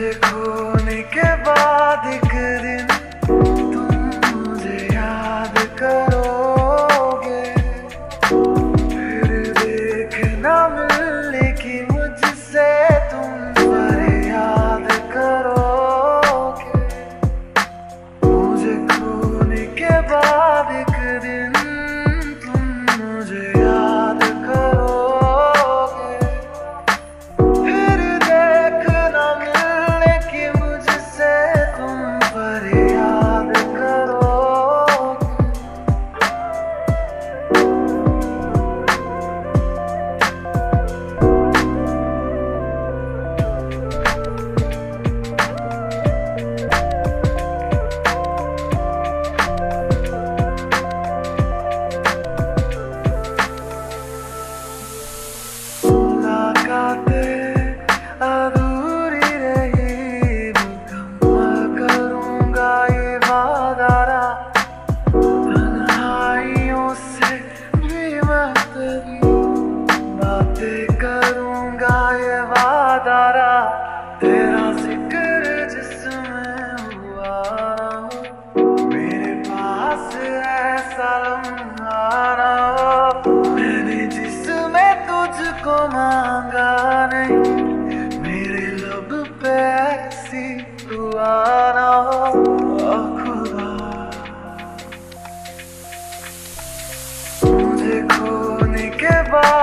मुझे खोने के बाद एक दिन तुम मुझे याद करोगे, फिर देखना मिलने की मुझसे तुम फरियाद करोगे। मुझे खोने के बाद एक दिन तुम मुझे याद करोगे, फिर देखना मिलने की मुझसे तुम फरियाद करोगे। अधूरी रही मुकम्मल करूँगा ये वादा, तन्हाइयों से भी मैं तेरी बातें करूँगा ये वादा। तेरा जिक्र जिसमें हुआ मेरे पास ऐसा लम्हा ना हो, मैंने जिसमें तुझको मांगा नहीं, मेरे लब पे ऐसी दुआ ना हो। ओ खुदा, मुझे खोने के बाद